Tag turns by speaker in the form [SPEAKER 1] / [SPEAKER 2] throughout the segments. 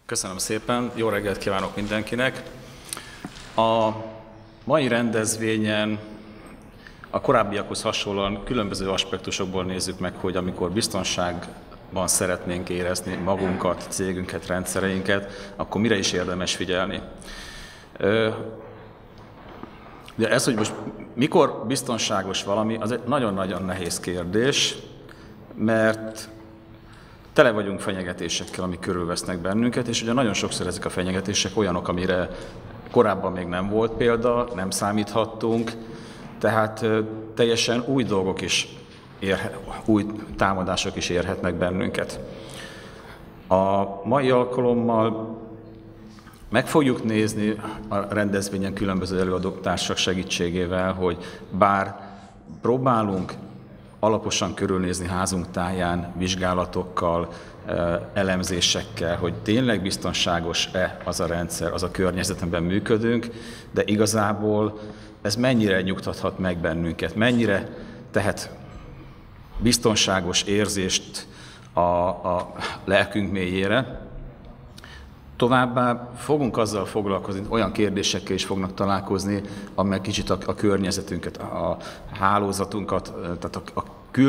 [SPEAKER 1] Köszönöm szépen, jó reggelt kívánok mindenkinek! A mai rendezvényen a korábbiakhoz hasonlóan különböző aspektusokból nézzük meg, hogy amikor biztonságban szeretnénk érezni magunkat, cégünket, rendszereinket, akkor mire is érdemes figyelni. De ez, hogy most mikor biztonságos valami, az egy nagyon-nagyon nehéz kérdés, mert tele vagyunk fenyegetésekkel, amik körülvesznek bennünket, és ugye nagyon sokszor ezek a fenyegetések olyanok, amire korábban még nem volt példa, nem számíthattunk, tehát teljesen új dolgok is, új támadások is érhetnek bennünket. A mai alkalommal meg fogjuk nézni a rendezvényen különböző előadók társak segítségével, hogy bár próbálunk alaposan körülnézni házunk táján, vizsgálatokkal, elemzésekkel, hogy tényleg biztonságos-e az a rendszer, az a környezet, amiben működünk, de igazából ez mennyire nyugtathat meg bennünket, mennyire tehet biztonságos érzést a lelkünk mélyére. Továbbá fogunk azzal foglalkozni, olyan kérdésekkel is fognak találkozni, amely kicsit a környezetünket, a hálózatunkat, tehát a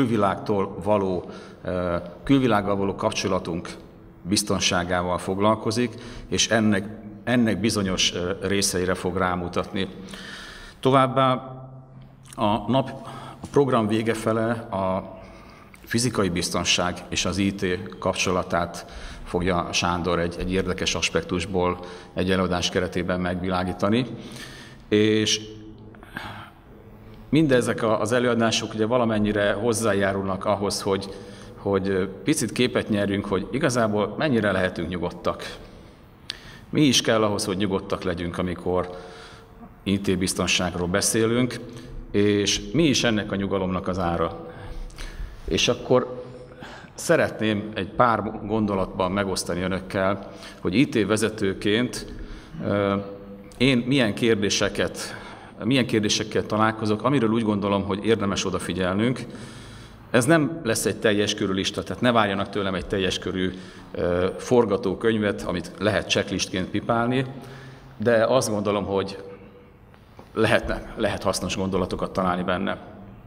[SPEAKER 1] külvilággal való kapcsolatunk biztonságával foglalkozik, és ennek bizonyos részeire fog rámutatni. Továbbá a program vége fele a fizikai biztonság és az IT kapcsolatát fogja Sándor egy érdekes aspektusból egy előadás keretében megvilágítani. És mindezek az előadások ugye valamennyire hozzájárulnak ahhoz, hogy picit képet nyerjünk, hogy igazából mennyire lehetünk nyugodtak. Mi is kell ahhoz, hogy nyugodtak legyünk, amikor IT-biztonságról beszélünk, és mi is ennek a nyugalomnak az ára. És akkor szeretném egy pár gondolatban megosztani önökkel, hogy IT vezetőként én milyen kérdésekkel találkozok, amiről úgy gondolom, hogy érdemes odafigyelnünk. Ez nem lesz egy teljes körű lista, tehát ne várjanak tőlem egy teljes körű forgatókönyvet, amit lehet checklistként pipálni, de azt gondolom, hogy lehet hasznos gondolatokat találni benne.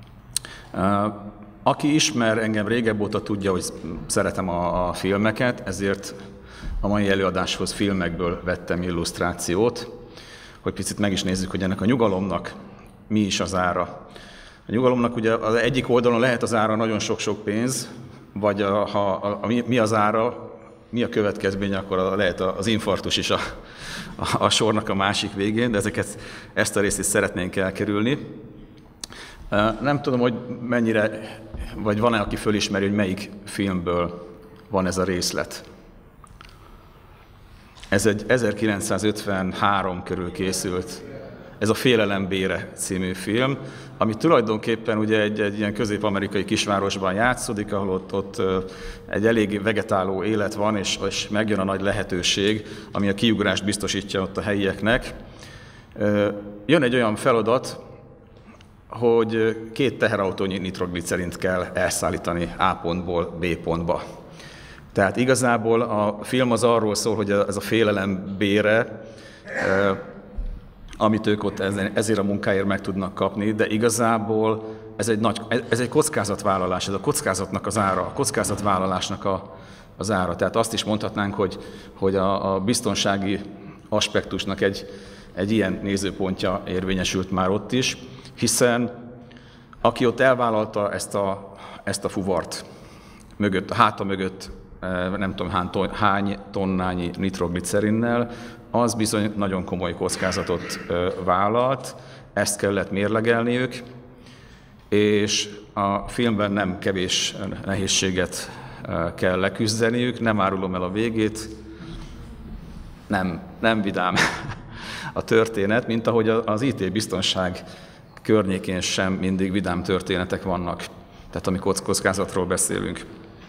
[SPEAKER 1] Aki ismer engem régebb óta tudja, hogy szeretem a filmeket, ezért a mai előadáshoz filmekből vettem illusztrációt, hogy picit meg is nézzük, hogy ennek a nyugalomnak mi is az ára. A nyugalomnak ugye az egyik oldalon lehet az ára nagyon sok-sok pénz, vagy mi az ára, mi a következménye, akkor lehet az infarktus is a sornak a másik végén, de ezt a részt is szeretnénk elkerülni. Nem tudom, hogy mennyire, vagy van-e, aki fölismeri, hogy melyik filmből van ez a részlet. Ez egy 1953 körül készült, ez a Félelem bére című film, ami tulajdonképpen ugye egy ilyen közép-amerikai kisvárosban játszódik, ahol ott egy elég vegetáló élet van, és megjön a nagy lehetőség, ami a kiugrást biztosítja ott a helyieknek. Jön egy olyan feladat, hogy 2 teherautónyi nitroglicerint kell elszállítani A pontból B pontba. Tehát igazából a film az arról szól, hogy ez a félelem bére, amit ők ott ezért a munkáért meg tudnak kapni, de igazából ez egy kockázatvállalás, ez a kockázatnak az ára, a kockázatvállalásnak az ára. Tehát azt is mondhatnánk, hogy a biztonsági aspektusnak egy ilyen nézőpontja érvényesült már ott is, hiszen aki ott elvállalta ezt a fuvart mögött, a háta mögött, nem tudom hány tonnányi nitroglicerinnel, az bizony nagyon komoly kockázatot vállalt, ezt kellett mérlegelniük, és a filmben nem kevés nehézséget kell leküzdeniük, nem árulom el a végét, nem vidám a történet, mint ahogy az IT-biztonság környékén sem mindig vidám történetek vannak, tehát amikor kockázatról beszélünk.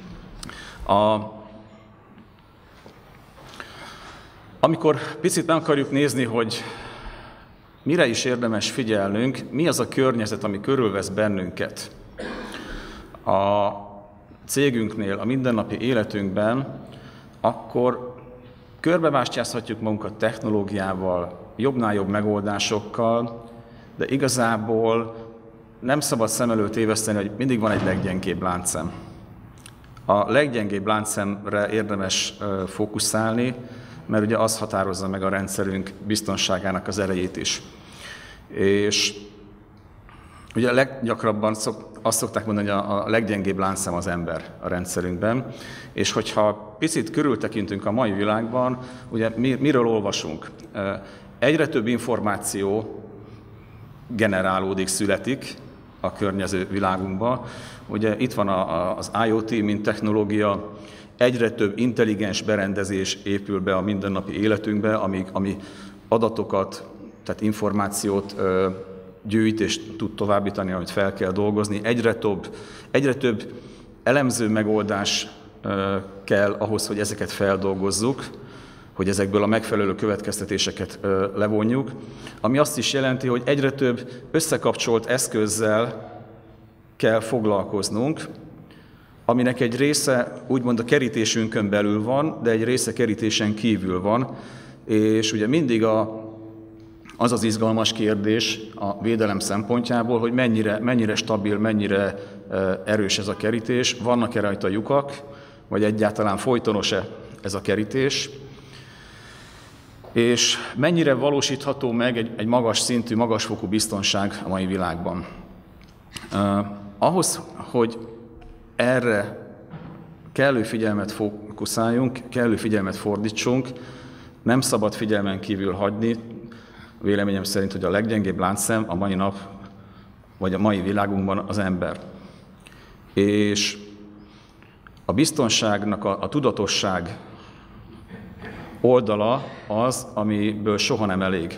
[SPEAKER 1] Amikor picit meg akarjuk nézni, hogy mire is érdemes figyelnünk, mi az a környezet, ami körülvesz bennünket a cégünknél, a mindennapi életünkben, akkor Körbebástyázhatjuk magunkat technológiával, jobbnál jobb megoldásokkal, de igazából nem szabad szem előtt téveszteni, hogy mindig van egy leggyengébb láncszem. A leggyengébb láncszemre érdemes fókuszálni, mert ugye az határozza meg a rendszerünk biztonságának az erejét is. És ugye leggyakrabban azt szokták mondani, hogy a leggyengébb láncszem az ember a rendszerünkben, és hogyha picit körültekintünk a mai világban, ugye miről olvasunk? Egyre több információ generálódik, születik a környező világunkban. Ugye itt van az IoT, mint technológia, egyre több intelligens berendezés épül be a mindennapi életünkbe, ami adatokat, tehát információt gyűjt és tud továbbítani, amit fel kell dolgozni. Egyre több elemző megoldás kell ahhoz, hogy ezeket feldolgozzuk, hogy ezekből a megfelelő következtetéseket levonjuk, ami azt is jelenti, hogy egyre több összekapcsolt eszközzel kell foglalkoznunk, aminek egy része úgymond a kerítésünkön belül van, de egy része kerítésen kívül van, és ugye mindig az az izgalmas kérdés a védelem szempontjából, hogy mennyire stabil, mennyire erős ez a kerítés, vannak-e rajta lyukak, vagy egyáltalán folytonos-e ez a kerítés, és mennyire valósítható meg egy magas szintű, magasfokú biztonság a mai világban. Ahhoz, hogy erre kellő figyelmet fókuszáljunk, kellő figyelmet fordítsunk, nem szabad figyelmen kívül hagyni, véleményem szerint, hogy a leggyengébb láncszem a mai nap, vagy a mai világunkban az ember. És a biztonságnak a tudatosság oldala az, amiből soha nem elég.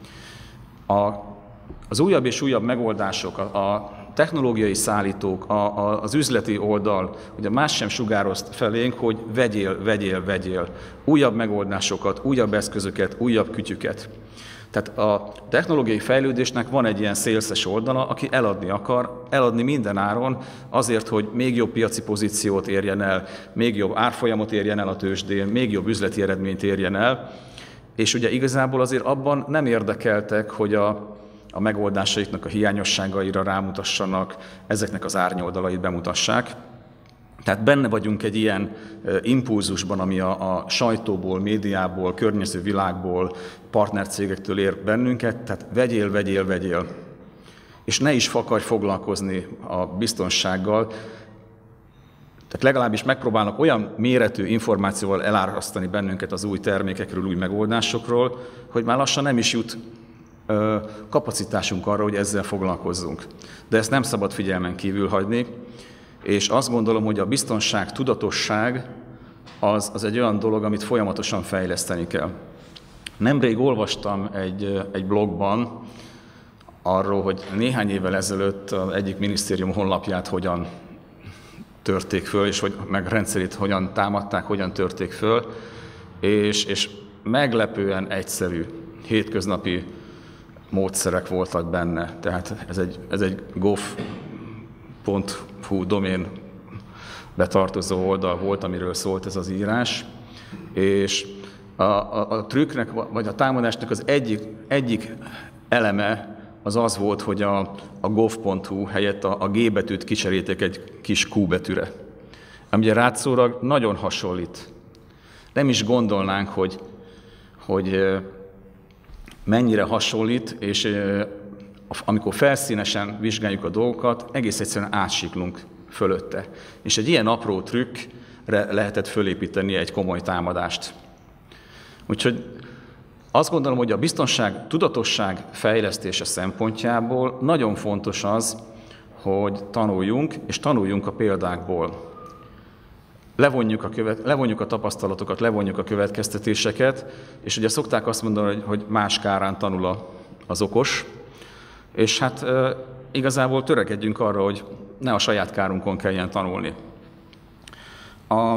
[SPEAKER 1] Az újabb és újabb megoldások, a technológiai szállítók, az üzleti oldal, ugye más sem sugározt felénk, hogy vegyél. Újabb megoldásokat, újabb eszközöket, újabb kütyüket. Tehát a technológiai fejlődésnek van egy ilyen szélszes oldala, aki eladni akar, eladni minden áron, azért, hogy még jobb piaci pozíciót érjen el, még jobb árfolyamot érjen el a tőzsdén, még jobb üzleti eredményt érjen el, és ugye igazából azért abban nem érdekeltek, hogy a megoldásaiknak a hiányosságaira rámutassanak, ezeknek az árnyoldalait bemutassák. Tehát benne vagyunk egy ilyen impulzusban, ami a sajtóból, médiából, környező világból, partnercégektől ér bennünket, tehát vegyél. És ne is akarj foglalkozni a biztonsággal. Tehát legalábbis megpróbálnak olyan méretű információval elárasztani bennünket az új termékekről, új megoldásokról, hogy már lassan nem is jut kapacitásunk arra, hogy ezzel foglalkozzunk. De ezt nem szabad figyelmen kívül hagyni, és azt gondolom, hogy a biztonság, tudatosság az egy olyan dolog, amit folyamatosan fejleszteni kell. Nemrég olvastam egy blogban arról, hogy néhány évvel ezelőtt az egyik minisztérium honlapját hogyan törték föl, és hogy meg rendszerét hogyan támadták, hogyan törték föl, és meglepően egyszerű, hétköznapi módszerek voltak benne. Tehát ez egy gov.hu domén betartozó oldal volt, amiről szólt ez az írás, és a trükknek, vagy a támadásnak az egyik eleme az volt, hogy a gov.hu helyett a G betűt kicserélték egy kis Q betűre. Ami ugye rátszólag nagyon hasonlít. Nem is gondolnánk, hogy mennyire hasonlít, és amikor felszínesen vizsgáljuk a dolgokat, egész egyszerűen átsiklunk fölötte. És egy ilyen apró trükkre lehetett fölépíteni egy komoly támadást. Úgyhogy azt gondolom, hogy a biztonság, tudatosság fejlesztése szempontjából nagyon fontos az, hogy tanuljunk, és tanuljunk a példákból. Levonjuk a tapasztalatokat, levonjuk a következtetéseket, és ugye szokták azt mondani, hogy más kárán tanul az okos, és hát igazából törekedjünk arra, hogy ne a saját kárunkon kelljen tanulni. A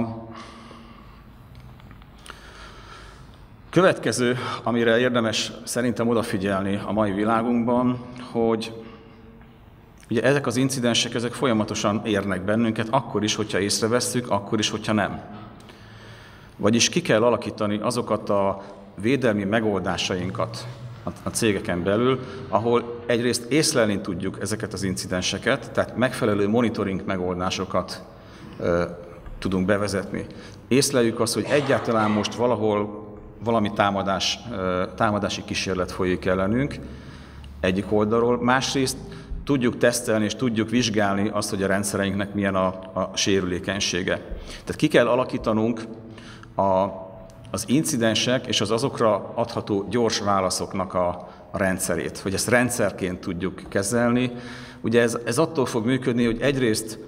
[SPEAKER 1] következő, amire érdemes szerintem odafigyelni a mai világunkban, hogy ugye ezek az incidensek, ezek folyamatosan érnek bennünket, akkor is, hogyha észrevesszük, akkor is, hogyha nem. Vagyis ki kell alakítani azokat a védelmi megoldásainkat a cégeken belül, ahol egyrészt észlelni tudjuk ezeket az incidenseket, tehát megfelelő monitoring megoldásokat tudunk bevezetni. Észleljük azt, hogy egyáltalán most valahol valami támadási kísérlet folyik ellenünk egyik oldalról, másrészt tudjuk tesztelni és tudjuk vizsgálni azt, hogy a rendszereinknek milyen a sérülékenysége. Tehát ki kell alakítanunk az incidensek és az azokra adható gyors válaszoknak a rendszerét, hogy ezt rendszerként tudjuk kezelni. Ugye ez attól fog működni, hogy egyrészt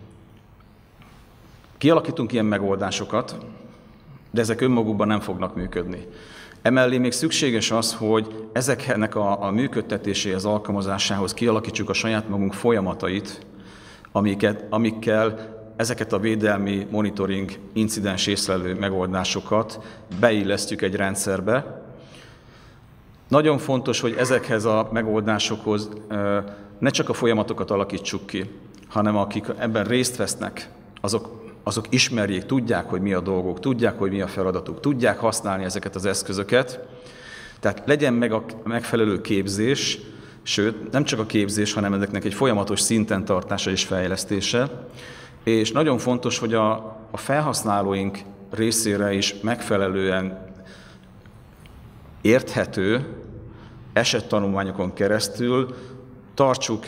[SPEAKER 1] kialakítunk ilyen megoldásokat, de ezek önmagukban nem fognak működni. Emellé még szükséges az, hogy ezeknek a működtetéséhez, alkalmazásához kialakítsuk a saját magunk folyamatait, amikkel ezeket a védelmi monitoring, incidens észlelő megoldásokat beillesztjük egy rendszerbe. Nagyon fontos, hogy ezekhez a megoldásokhoz ne csak a folyamatokat alakítsuk ki, hanem akik ebben részt vesznek, azok ismerjék, tudják, hogy mi a dolgok, tudják, hogy mi a feladatuk, tudják használni ezeket az eszközöket. Tehát legyen meg a megfelelő képzés, sőt, nem csak a képzés, hanem ezeknek egy folyamatos szinten tartása és fejlesztése. És nagyon fontos, hogy a felhasználóink részére is megfelelően érthető esettanulmányokon keresztül tartsuk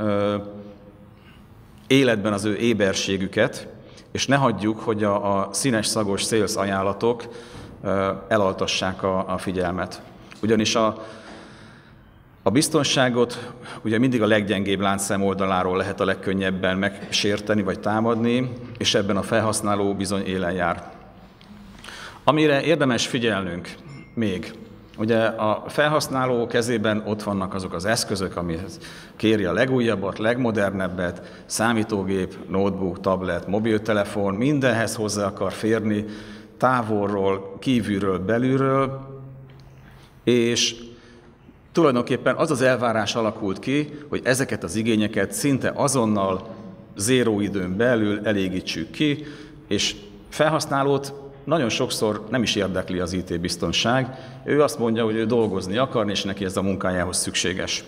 [SPEAKER 1] életben az ő éberségüket, és ne hagyjuk, hogy a színes, szagos sales ajánlatok elaltassák a figyelmet. Ugyanis a biztonságot ugye mindig a leggyengébb láncszem oldaláról lehet a legkönnyebben megsérteni vagy támadni, és ebben a felhasználó bizony élen jár. Amire érdemes figyelnünk még, ugye a felhasználó kezében ott vannak azok az eszközök, amihez kéri a legújabbat, legmodernebbet, számítógép, notebook, tablet, mobiltelefon, mindenhez hozzá akar férni, távolról, kívülről, belülről, és tulajdonképpen az az elvárás alakult ki, hogy ezeket az igényeket szinte azonnal, zéró időn belül elégítsük ki, és felhasználót nagyon sokszor nem is érdekli az IT-biztonság. Ő azt mondja, hogy ő dolgozni akar, és neki ez a munkájához szükséges.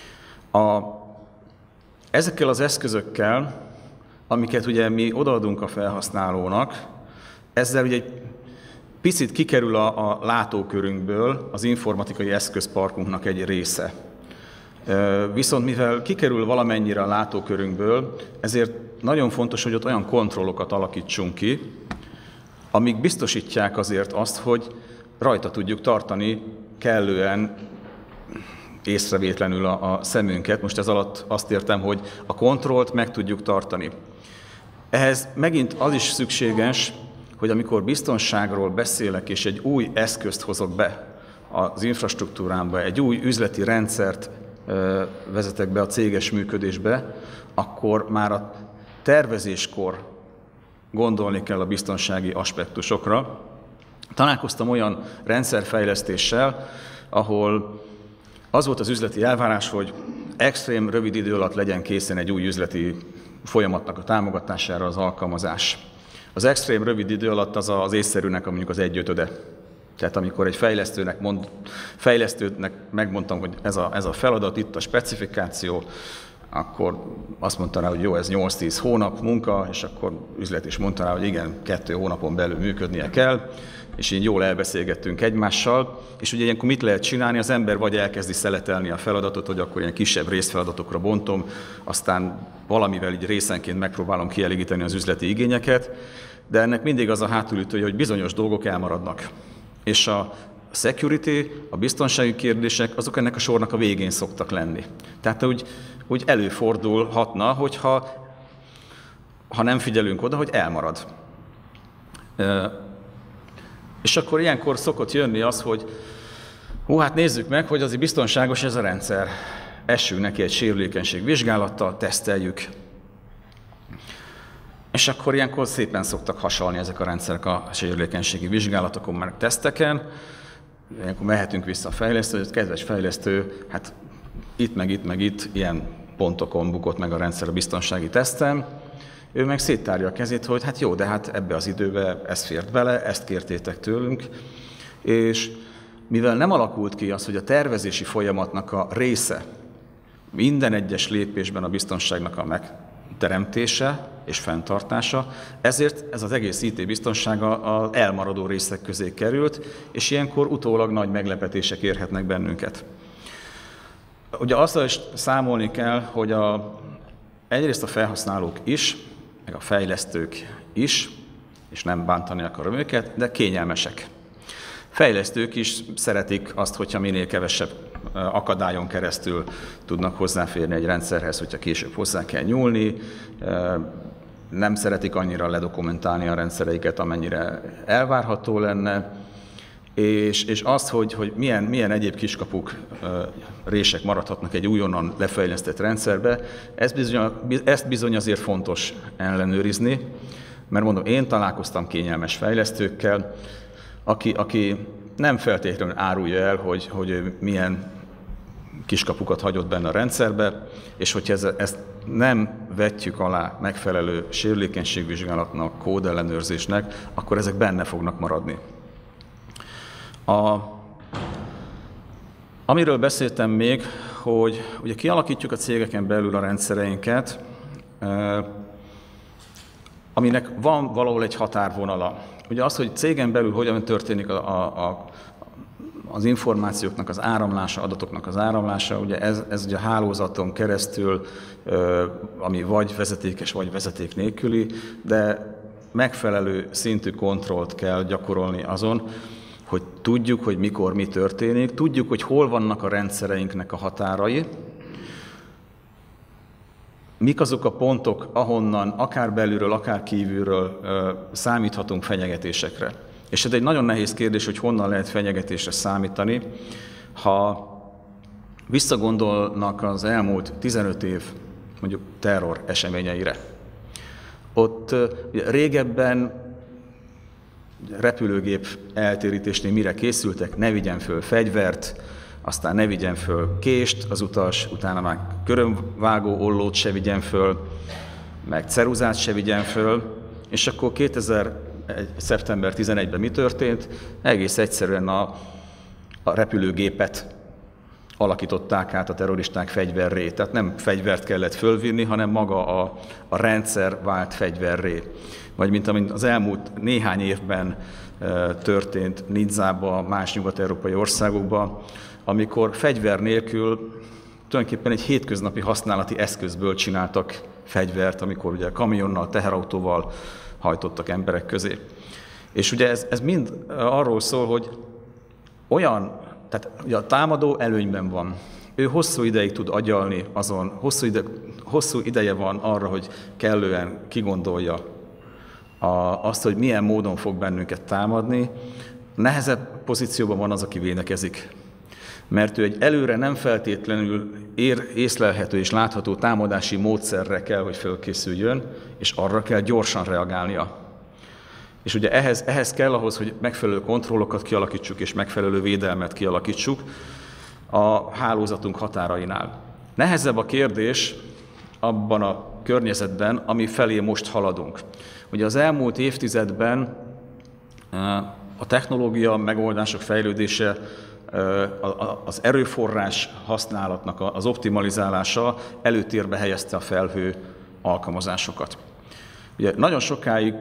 [SPEAKER 1] Ezekkel az eszközökkel, amiket ugye mi odaadunk a felhasználónak, ezzel ugye egy picit kikerül a látókörünkből az informatikai eszközparkunknak egy része. Viszont mivel kikerül valamennyire a látókörünkből, ezért nagyon fontos, hogy ott olyan kontrollokat alakítsunk ki, amik biztosítják azért azt, hogy rajta tudjuk tartani kellően észrevétlenül a szemünket. Most ez alatt azt értem, hogy a kontrollt meg tudjuk tartani. Ehhez megint az is szükséges, hogy amikor biztonságról beszélek, és egy új eszközt hozok be az infrastruktúrámba, egy új üzleti rendszert vezetek be a céges működésbe, akkor már a tervezéskor gondolni kell a biztonsági aspektusokra. Találkoztam olyan rendszerfejlesztéssel, ahol az volt az üzleti elvárás, hogy extrém rövid idő alatt legyen készen egy új üzleti folyamatnak a támogatására az alkalmazás. Az extrém rövid idő alatt az észszerűnek mondjuk az 1/5. Tehát amikor egy fejlesztőnek megmondtam, hogy ez a feladat, itt a specifikáció, akkor azt mondta rá, hogy jó, ez 8-10 hónap munka, és akkor üzlet is mondta rá, hogy igen, 2 hónapon belül működnie kell, és így jól elbeszélgettünk egymással, és ugye ilyenkor mit lehet csinálni? Az ember vagy elkezdi szeletelni a feladatot, hogy akkor ilyen kisebb részfeladatokra bontom, aztán valamivel így részenként megpróbálom kielégíteni az üzleti igényeket, de ennek mindig az a hátulütője, hogy bizonyos dolgok elmaradnak. És a security, a biztonsági kérdések, azok ennek a sornak a végén szoktak lenni. Tehát úgy előfordulhatna, hogyha nem figyelünk oda, hogy elmarad. És akkor ilyenkor szokott jönni az, hogy hát nézzük meg, hogy azért biztonságos ez a rendszer. Essünk neki egy sérülékenység vizsgálattal, teszteljük. És akkor ilyenkor szépen szoktak hasalni ezek a rendszerek a sérülékenységi vizsgálatokon, meg teszteken. Ilyenkor mehetünk vissza a fejlesztőhöz, kedves fejlesztő, hát itt, ilyen pontokon bukott meg a rendszer a biztonsági teszten, Ő meg széttárja a kezét, hogy hát jó, de hát ebbe az időbe ez fért bele, ezt kértétek tőlünk, és mivel nem alakult ki az, hogy a tervezési folyamatnak a része minden egyes lépésben a biztonságnak a megteremtése és fenntartása, ezért ez az egész IT-biztonsága az elmaradó részek közé került, és ilyenkor utólag nagy meglepetések érhetnek bennünket. Ugye azzal is számolni kell, hogy egyrészt a felhasználók is, meg a fejlesztők is, és nem bántani akarom őket, de kényelmesek. Fejlesztők is szeretik azt, hogyha minél kevesebb akadályon keresztül tudnak hozzáférni egy rendszerhez, hogyha később hozzá kell nyúlni, nem szeretik annyira ledokumentálni a rendszereiket, amennyire elvárható lenne, és azt, hogy milyen egyéb kiskapuk, rések maradhatnak egy újonnan lefejlesztett rendszerbe, ezt bizony azért fontos ellenőrizni, mert mondom, én találkoztam kényelmes fejlesztőkkel, aki nem feltétlenül árulja el, hogy ő milyen kiskapukat hagyott benne a rendszerbe, és hogyha ezt nem vetjük alá megfelelő sérülékenységvizsgálatnak, kódellenőrzésnek, akkor ezek benne fognak maradni. Amiről beszéltem még, hogy ugye kialakítjuk a cégeken belül a rendszereinket, aminek van valahol egy határvonala. Ugye az, hogy cégen belül hogyan történik az információknak az áramlása, adatoknak az áramlása, ugye ez ugye a hálózaton keresztül, ami vagy vezetékes, vagy vezeték nélküli, de megfelelő szintű kontrollt kell gyakorolni azon, hogy tudjuk, hogy mikor mi történik, tudjuk, hogy hol vannak a rendszereinknek a határai, mik azok a pontok, ahonnan akár belülről, akár kívülről számíthatunk fenyegetésekre. És ez egy nagyon nehéz kérdés, hogy honnan lehet fenyegetésre számítani. Ha visszagondolnak az elmúlt 15 év mondjuk terror eseményeire, ott régebben repülőgép eltérítésnél mire készültek, ne vigyen föl fegyvert, aztán ne vigyen föl kést az utas, utána már körömvágó ollót se vigyen föl, meg ceruzát se vigyen föl, és akkor 2001. szeptember 11-ben mi történt? Egész egyszerűen a repülőgépet alakították át a terroristák fegyverré. Tehát nem fegyvert kellett fölvinni, hanem maga a rendszer vált fegyverré. Vagy mint amint az elmúlt néhány évben történt Nizzában, más nyugat-európai országokban, amikor fegyver nélkül tulajdonképpen egy hétköznapi használati eszközből csináltak fegyvert, amikor ugye kamionnal, teherautóval hajtottak emberek közé. És ugye ez mind arról szól, hogy tehát ugye a támadó előnyben van. Ő hosszú ideig tud agyalni azon, hosszú ideje van arra, hogy kellően kigondolja azt, hogy milyen módon fog bennünket támadni. Nehezebb pozícióban van az, aki védekezik. Mert ő egy előre nem feltétlenül észlelhető és látható támadási módszerre kell, hogy fölkészüljön, és arra kell gyorsan reagálnia. És ugye ehhez kell ahhoz, hogy megfelelő kontrollokat kialakítsuk, és megfelelő védelmet kialakítsuk a hálózatunk határainál. Nehezebb a kérdés abban a környezetben, ami felé most haladunk. Ugye az elmúlt évtizedben a technológia megoldások fejlődése, az erőforrás használatnak az optimalizálása előtérbe helyezte a felhő alkalmazásokat. Ugye nagyon sokáig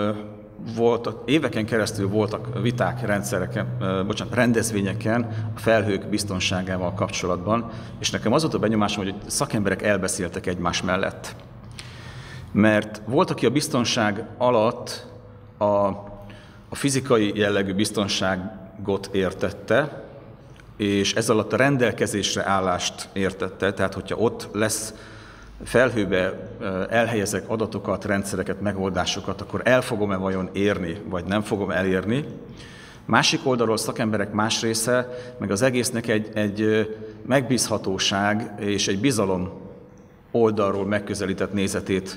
[SPEAKER 1] éveken keresztül voltak viták rendezvényeken a felhők biztonságával kapcsolatban, és nekem az volt a benyomásom, hogy szakemberek elbeszéltek egymás mellett. Mert volt, aki a biztonság alatt a fizikai jellegű biztonságot értette, és ez alatt a rendelkezésre állást értette, tehát hogyha ott lesz felhőbe elhelyezek adatokat, rendszereket, megoldásokat, akkor el fogom-e vajon érni, vagy nem fogom elérni. Másik oldalról szakemberek más része, meg az egésznek egy megbízhatóság és egy bizalom oldalról megközelített nézetét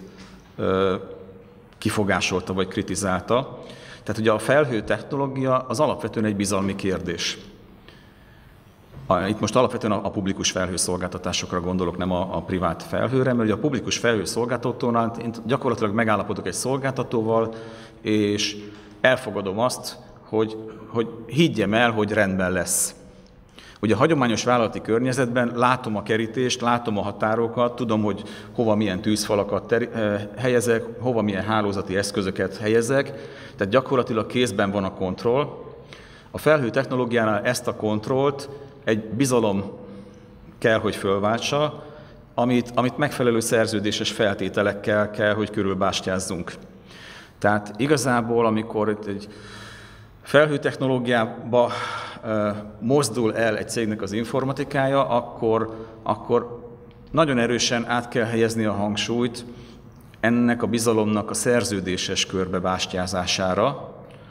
[SPEAKER 1] kifogásolta vagy kritizálta. Tehát ugye a felhő technológia az alapvetően egy bizalmi kérdés. Itt most alapvetően a publikus felhőszolgáltatásokra gondolok, nem a privát felhőre, mert ugye a publikus felhőszolgáltatónál én gyakorlatilag megállapodok egy szolgáltatóval, és elfogadom azt, hogy higgyem el, hogy rendben lesz. Ugye a hagyományos vállalati környezetben látom a kerítést, látom a határokat, tudom, hogy hova milyen tűzfalakat helyezek, hova milyen hálózati eszközöket helyezek, tehát gyakorlatilag kézben van a kontroll. A felhő technológiánál ezt a kontrollt egy bizalom kell, hogy fölváltsa, amit megfelelő szerződéses feltételekkel kell, hogy körülbástyázzunk. Tehát igazából, amikor egy felhőtechnológiába mozdul el egy cégnek az informatikája, akkor nagyon erősen át kell helyezni a hangsúlyt ennek a bizalomnak a szerződéses körbebástyázására.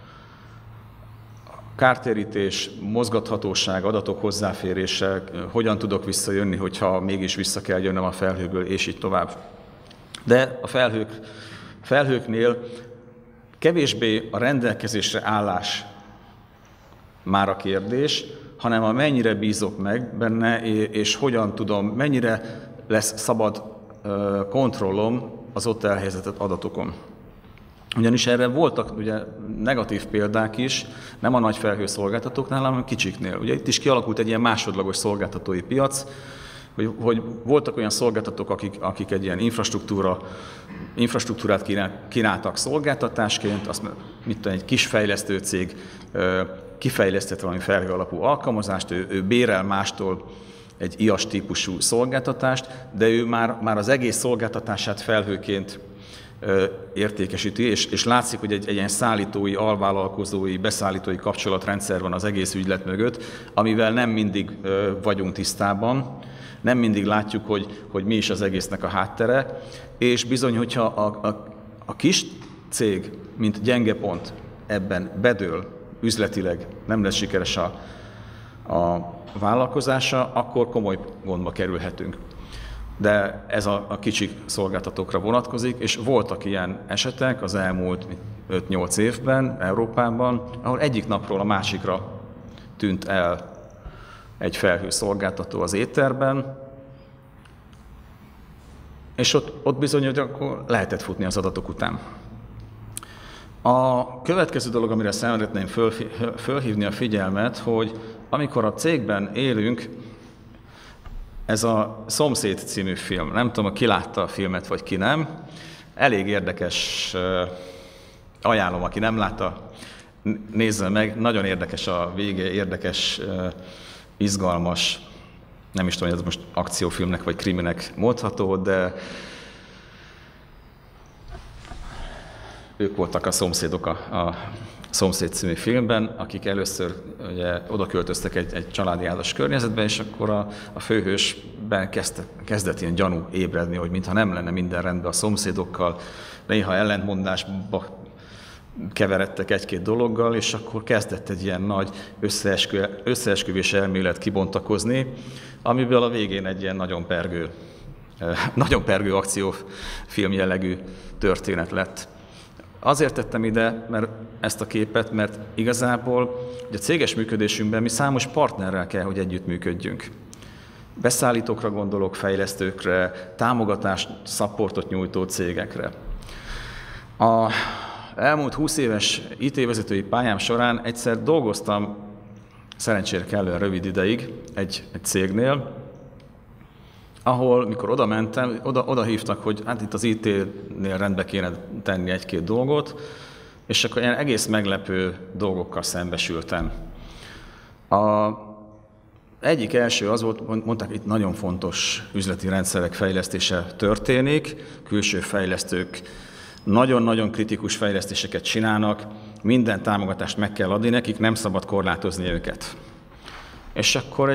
[SPEAKER 1] Kártérítés, mozgathatóság, adatok hozzáférése, hogyan tudok visszajönni, hogyha mégis vissza kell jönnöm a felhőből, és így tovább. De a felhőknél kevésbé a rendelkezésre állás már a kérdés, hanem a mennyire bízok meg benne, és hogyan tudom, mennyire lesz szabad kontrollom az ott elhelyezett adatokon. Ugyanis erre voltak ugye negatív példák is, nem a nagy felhőszolgáltatóknál, hanem a kicsiknél. Ugye itt is kialakult egy ilyen másodlagos szolgáltatói piac, hogy voltak olyan szolgáltatók, akik egy ilyen infrastruktúrát kínáltak szolgáltatásként, azt mit tudom, egy kis fejlesztő cég kifejlesztett valami felhő alapú alkalmazást, ő bérel mástól egy IaaS típusú szolgáltatást, de ő már az egész szolgáltatását felhőként értékesíti, és látszik, hogy egy ilyen szállítói, alvállalkozói, beszállítói kapcsolatrendszer van az egész ügylet mögött, amivel nem mindig vagyunk tisztában, nem mindig látjuk, hogy mi is az egésznek a háttere, és bizony, hogyha a kis cég, mint gyenge pont ebben bedől üzletileg, nem lesz sikeres a vállalkozása, akkor komoly gondba kerülhetünk. De ez a kicsi szolgáltatókra vonatkozik, és voltak ilyen esetek az elmúlt 5-8 évben Európában, ahol egyik napról a másikra tűnt el egy felhőszolgáltató az éterben, és ott bizony, hogy akkor lehetett futni az adatok után. A következő dolog, amire szeretném fölhívni a figyelmet, hogy amikor a cégben élünk, ez a Szomszéd című film, nem tudom, ki látta a filmet, vagy ki nem, elég érdekes, ajánlom, aki nem látta, nézze meg, nagyon érdekes a vége, érdekes, izgalmas, nem is tudom, hogy ez most akciófilmnek vagy kriminek mondható, de ők voltak a szomszédok a Szomszéd című filmben, akik először ugye, oda költöztek egy családi házas környezetbe, és akkor a főhősben kezdett ilyen gyanú ébredni, hogy mintha nem lenne minden rendben a szomszédokkal, néha ellentmondásba keveredtek egy-két dologgal, és akkor kezdett egy ilyen nagy összeesküvés elmélet kibontakozni, amiből a végén egy ilyen nagyon pergő akciófilm jellegű történet lett. Azért tettem ide ezt a képet, mert igazából a céges működésünkben mi számos partnerrel kell, hogy együttműködjünk. Beszállítókra gondolok, fejlesztőkre, támogatást, szapportot nyújtó cégekre. Az elmúlt 20 éves IT-vezetői pályám során egyszer dolgoztam, szerencsére kellően rövid ideig, egy cégnél, ahol, mikor oda mentem, oda hívtak, hogy hát itt az IT-nél rendbe kéne tenni egy-két dolgot, és akkor ilyen egész meglepő dolgokkal szembesültem. Egyik első az volt, mondták, itt nagyon fontos üzleti rendszerek fejlesztése történik, külső fejlesztők nagyon-nagyon kritikus fejlesztéseket csinálnak, minden támogatást meg kell adni nekik, nem szabad korlátozni őket. És akkor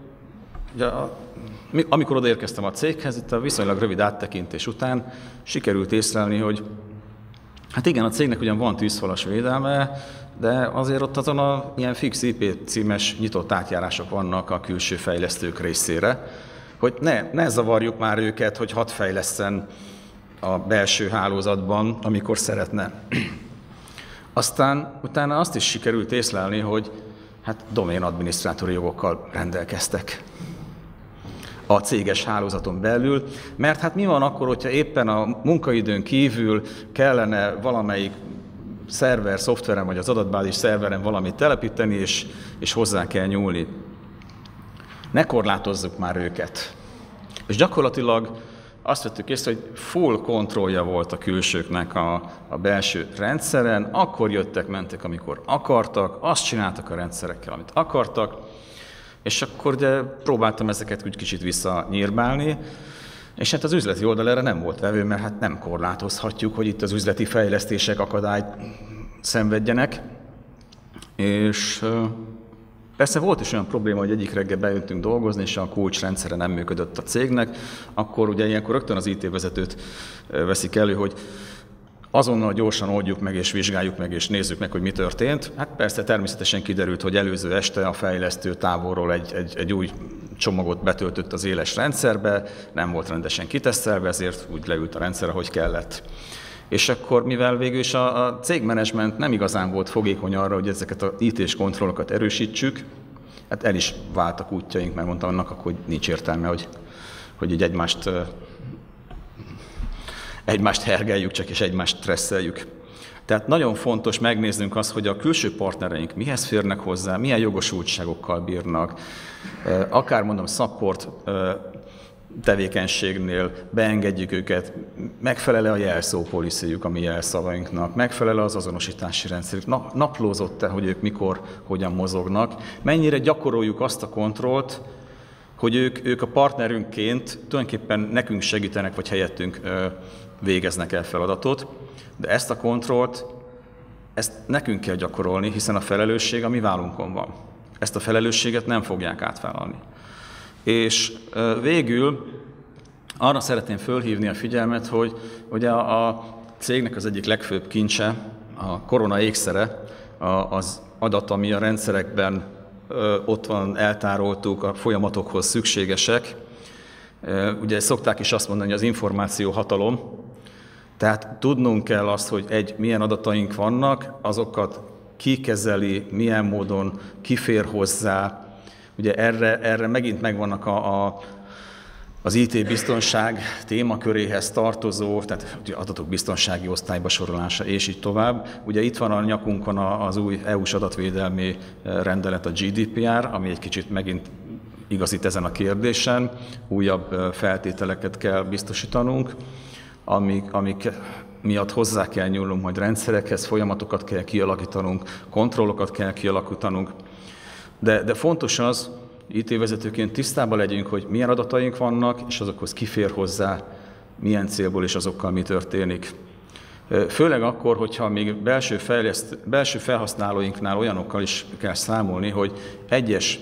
[SPEAKER 1] amikor odaérkeztem a céghez, itt a viszonylag rövid áttekintés után sikerült észlelni, hogy hát igen, a cégnek ugyan van tűzfalas védelme, de azért ott azon ilyen fix IP címes nyitott átjárások vannak a külső fejlesztők részére, hogy ne zavarjuk már őket, hogy hadd fejlesszen a belső hálózatban, amikor szeretne. Aztán utána azt is sikerült észlelni, hogy hát doménadminisztrátori jogokkal rendelkeztek a céges hálózaton belül, mert hát mi van akkor, hogyha éppen a munkaidőn kívül kellene valamelyik szerver, szoftveren vagy az adatbázis szerveren valamit telepíteni, és hozzá kell nyúlni. Ne korlátozzuk már őket. És gyakorlatilag azt vettük észre, hogy full kontrollja volt a külsőknek a belső rendszeren, akkor jöttek, mentek, amikor akartak, azt csináltak a rendszerekkel, amit akartak, és akkor de próbáltam ezeket úgy kicsit visszanyírbálni, és hát az üzleti oldal erre nem volt vevő, mert hát nem korlátozhatjuk, hogy itt az üzleti fejlesztések akadályt szenvedjenek. És persze volt is olyan probléma, hogy egyik reggel bejöttünk dolgozni, és a kulcsrendszere nem működött a cégnek, akkor ugye ilyenkor rögtön az IT-vezetőt veszik elő, hogy azonnal gyorsan oldjuk meg, és vizsgáljuk meg, és nézzük meg, hogy mi történt. Hát persze természetesen kiderült, hogy előző este a fejlesztő távolról egy új csomagot betöltött az éles rendszerbe, nem volt rendesen kitesztelve, ezért úgy leült a rendszer, ahogy kellett. És akkor, mivel végül is a cégmenedzsment nem igazán volt fogékony arra, hogy ezeket az IT-s kontrollokat erősítsük, hát el is váltak útjaink, mert mondtam annak, hogy nincs értelme, hogy így egymást hergeljük csak, és egymást stresszeljük. Tehát nagyon fontos megnéznünk azt, hogy a külső partnereink mihez férnek hozzá, milyen jogosultságokkal bírnak, akár mondom support tevékenységnél beengedjük őket, megfelel-e a jelszó policyjük a mi jelszavainknak, megfelel-e az azonosítási rendszerük, naplózott-e, hogy ők mikor, hogyan mozognak, mennyire gyakoroljuk azt a kontrollt, hogy ők a partnerünkként tulajdonképpen nekünk segítenek, vagy helyettünk végeznek el feladatot, de ezt a kontrollt, ezt nekünk kell gyakorolni, hiszen a felelősség a mi vállunkon van. Ezt a felelősséget nem fogják átvállalni. És végül arra szeretném fölhívni a figyelmet, hogy ugye a cégnek az egyik legfőbb kincse, a korona ékszere, az adat, ami a rendszerekben ott van, eltároltuk, a folyamatokhoz szükségesek. Ugye szokták is azt mondani, hogy az információ hatalom, tehát tudnunk kell azt, hogy milyen adataink vannak, azokat ki kezeli, milyen módon, ki fér hozzá. Ugye erre megint megvannak az IT-biztonság témaköréhez tartozó, tehát adatok biztonsági osztályba sorolása, és így tovább. Ugye itt van a nyakunkon az új EU-s adatvédelmi rendelet, a GDPR, ami egy kicsit megint igazít ezen a kérdésen, újabb feltételeket kell biztosítanunk, amik miatt hozzá kell nyúlnunk majd rendszerekhez, folyamatokat kell kialakítanunk, kontrollokat kell kialakítanunk. De fontos az, IT-vezetőként tisztában legyünk, hogy milyen adataink vannak, és azokhoz ki fér hozzá, milyen célból és azokkal mi történik. Főleg akkor, hogyha még belső felhasználóinknál olyanokkal is kell számolni, hogy egyes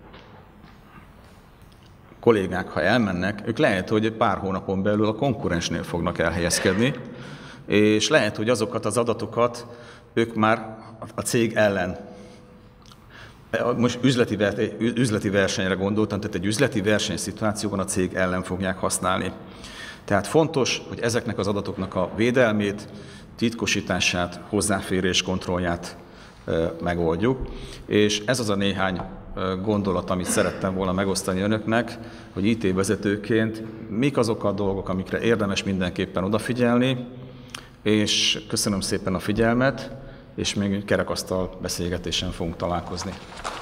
[SPEAKER 1] kollégák, ha elmennek, ők lehet, hogy pár hónapon belül a konkurensnél fognak elhelyezkedni, és lehet, hogy azokat az adatokat ők már a cég ellen, most üzleti versenyre gondoltam, tehát egy üzleti versenyszituációban a cég ellen fogják használni. Tehát fontos, hogy ezeknek az adatoknak a védelmét, titkosítását, hozzáférés kontrollját megoldjuk. És ez az a néhány gondolat, amit szerettem volna megosztani önöknek, hogy IT-vezetőként mik azok a dolgok, amikre érdemes mindenképpen odafigyelni, és köszönöm szépen a figyelmet, és még kerekasztal beszélgetésen fogunk találkozni.